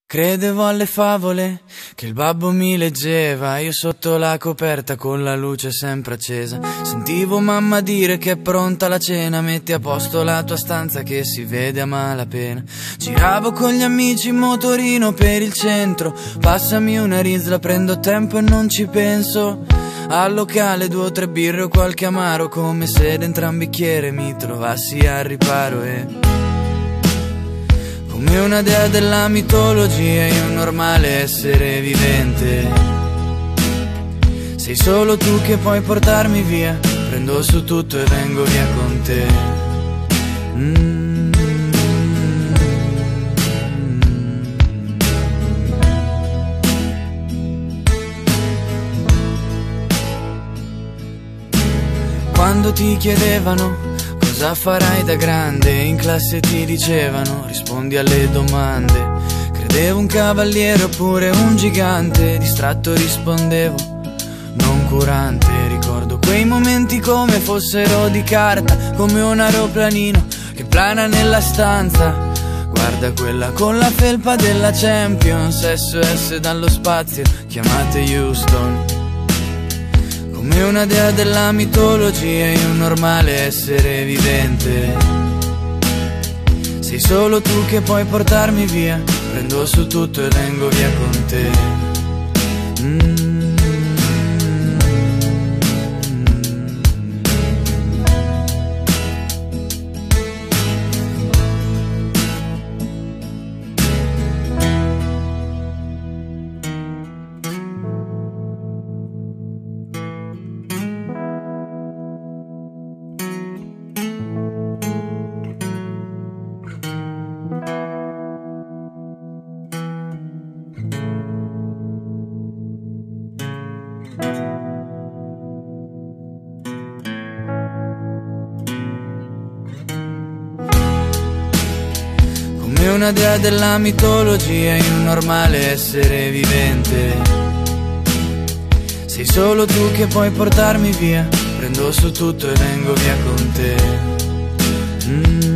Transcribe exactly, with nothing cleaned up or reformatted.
Credevo alle favole che il babbo mi leggeva, io sotto la coperta con la luce sempre accesa. Sentivo mamma dire che è pronta la cena, metti a posto la tua stanza che si vede a malapena. Giravo con gli amici in motorino per il centro, passami una risla, prendo tempo e non ci penso. Al locale due o tre birre o qualche amaro, come se dentro un bicchiere mi trovassi al riparo. E come una dea della mitologia, io un normale essere vivente. Sei solo tu che puoi portarmi via, prendo su tutto e vengo via con te. mm. Quando ti chiedevano cosa farai da grande, in classe ti dicevano rispondi alle domande. Credevo un cavaliere oppure un gigante, distratto rispondevo non curante. Ricordo quei momenti come fossero di carta, come un aeroplanino che plana nella stanza. Guarda quella con la felpa della Champions, S O S dallo spazio, chiamate Houston. Come una dea della mitologia, io un normale essere vivente. Sei solo tu che puoi portarmi via, prendo su tutto e vengo via con te. mm. Come una dea della mitologia, io un normale essere vivente. Sei solo tu che puoi portarmi via, prendo su tutto e vengo via con te. mm.